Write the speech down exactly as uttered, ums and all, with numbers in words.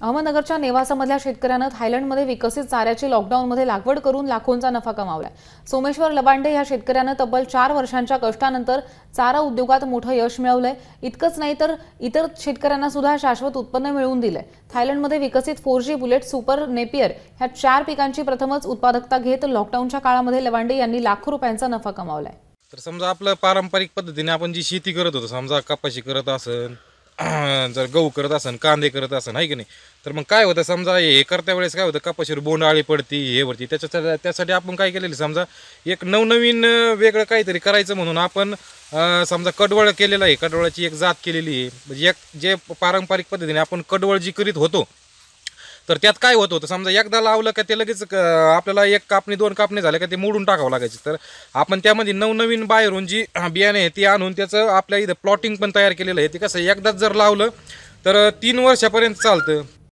अहमदनगरच्या नेवासामधल्या शेतकऱ्यानं थायलंडमध्ये विकसित चाऱ्याची लॉकडाऊनमध्ये लागवड करून लाखोंचा नफा कमावलाय। सोमेश्वर लबांडे या शेतकऱ्यानं तब्बल चार वर्षांच्या कष्टानंतर चारा उद्योगात मोठं यश मिळवलंय। इतकंच नाही तर इतर शेतकऱ्यांना सुद्धा शाश्वत उत्पन्न मिळवून दिलंय। थायलंडमध्ये विकसित four G bullet super napier ह्या चार पिकांची प्रथमच उत्पादकता घेत लॉकडाऊनच्या काळामध्ये लबांडे यांनी लाखो रुपयांचा नफा कमावलाय। तर समजा आपलं पारंपरिक पद्धतीने आपण जी शेती करत होतो, समजा कपाशी करत असन, जर गहू करत असन, कांदे करत असन, आहे की नाही, तर मग काय होतं, समजा हे करत्या वेळेस काय होतं, कपाशीवर बोंडआळी पडती, हे वरती, त्याच्या त्यासाठी आपण काय केलेलं, समजा एक नवनवीन वेगळं काहीतरी करायचं म्हणून आपण समजा कडवळ केलेलं आहे, कडवळाची एक जात केलेली आहे। म्हणजे एक जे पारंपरिक पद्धतीने आपण कडवळ जी करीत होतो, तर त्यात काय होत होतं, समजा एकदा लावलं का ते लगेच आपल्याला एक कापणी दोन कापणी झाल्या का ते मोडून टाकावं लागायचं। तर आपण त्यामध्ये नवनवीन बाहेरून जी बियाणे आहे ती आणून त्याचं आपल्या इथं प्लॉटिंग पण तयार केलेलं आहे। ते कसं एकदाच जर लावलं तर तीन वर्षापर्यंत चालतं।